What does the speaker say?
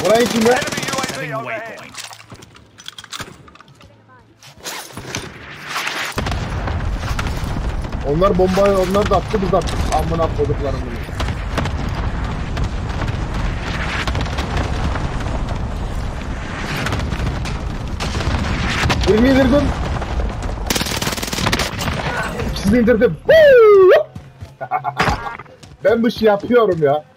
Burayı içinde. Setting waypoint. Onlar bombayı onlar da attı biz de attık. Amına koduklarım bunu. Birini indirdim. İkisini indirdim. Ben bu şey yapıyorum ya.